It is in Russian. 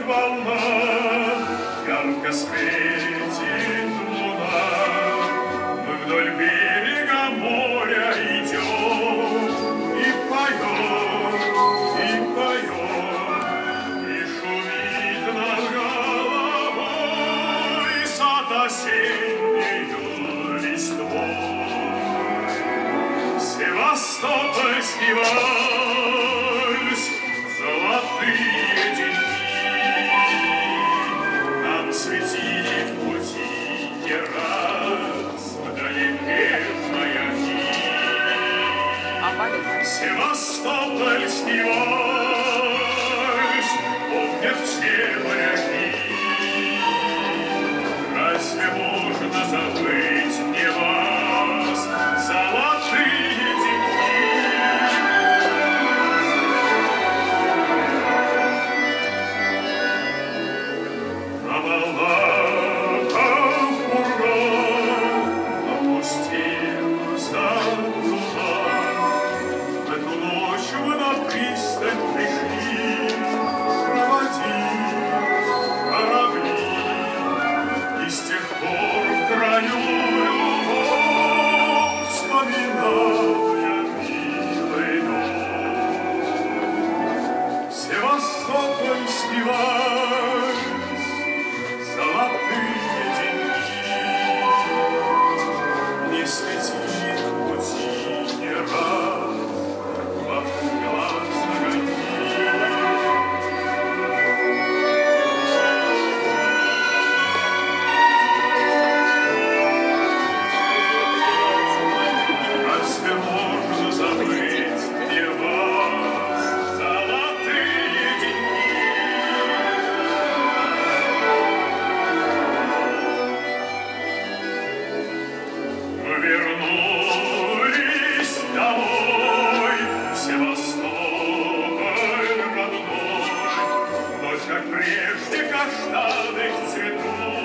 волна, ярко светит луна. Мы вдоль берега моря идем и поем, и шумит над головой сад осеннею листвой. Севастопольский вальс, золотые деньги нам светили в пути не раз, вдалеке маяки. Севастопольский вальс помнят все моряки. Разве можно забыть мне вас, золотые деньги? На волнах фургон опустился туда. В эту ночь вы на пристань пришли проводить корабли. И с тех пор в краю любовь вспоминал я милый дом. Севастопольский вальс, золотые деньги не светит в пути ни раз ваш глаз огоньки. Разве можно забыть мне вас, золотые деньги? Мы вернулись домой, в Севастополь родной. Ночь, как прежде, каштаны цветут.